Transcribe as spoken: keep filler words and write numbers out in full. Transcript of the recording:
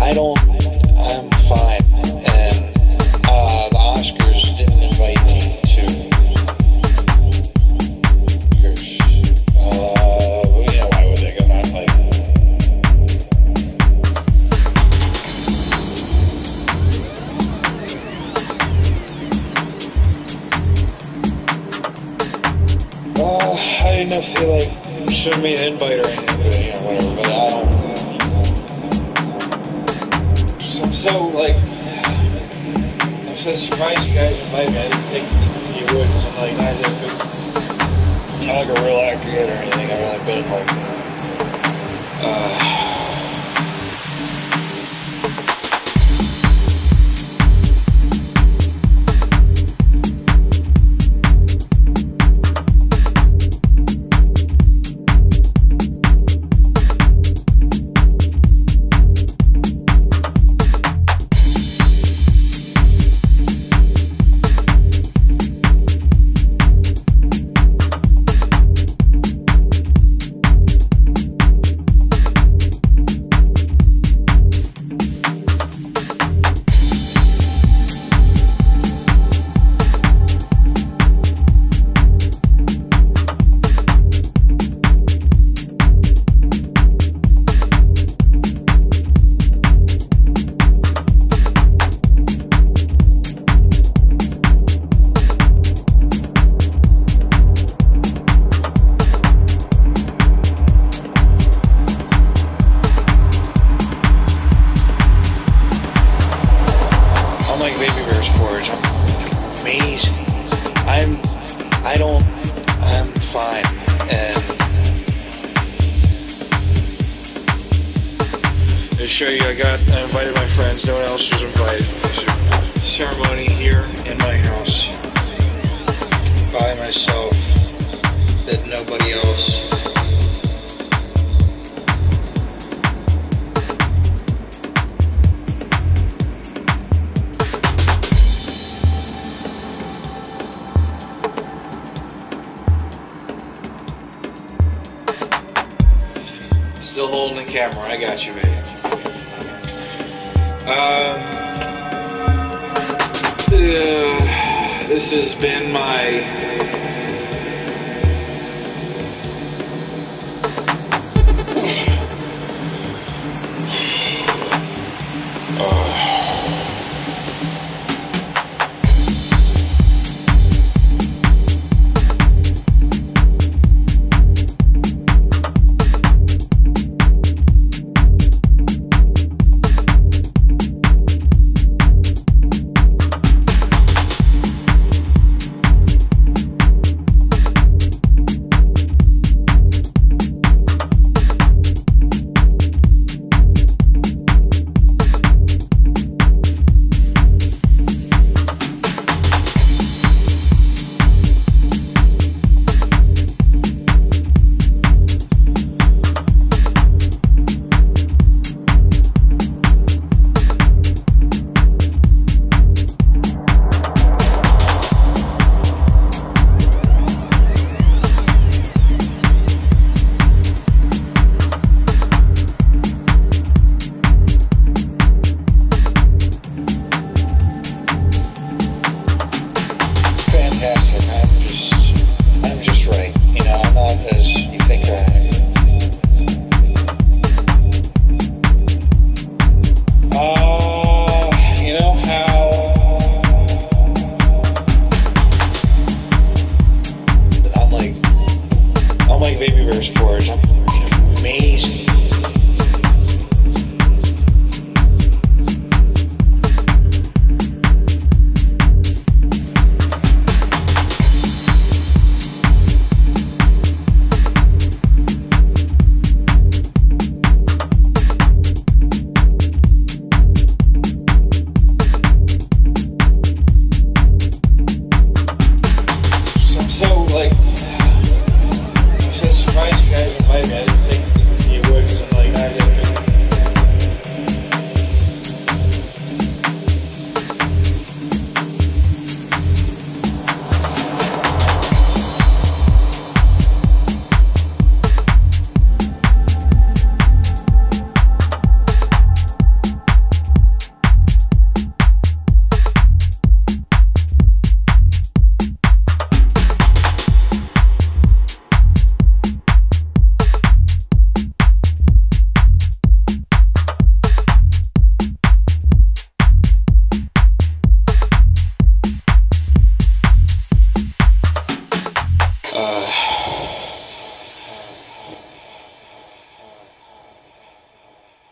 I don't, I'm fine. And uh, the Oscars didn't invite me to. Uh, you know, why would they? I'm not like. Uh, I didn't know if they like showed me an invite or anything, but, you know, whatever. But I don't. I'm so like, I'm so surprised you guys invited me. I didn't think you would, because I'm like not that big, not like a real actor yet or anything. I've only been like, uh. I don't, I'm fine, and to show you, I got, I invited my friends, no one else was invited. It was a ceremony here in my house, by myself, that nobody else. Still holding the camera. I got you, baby. Um, uh, this has been my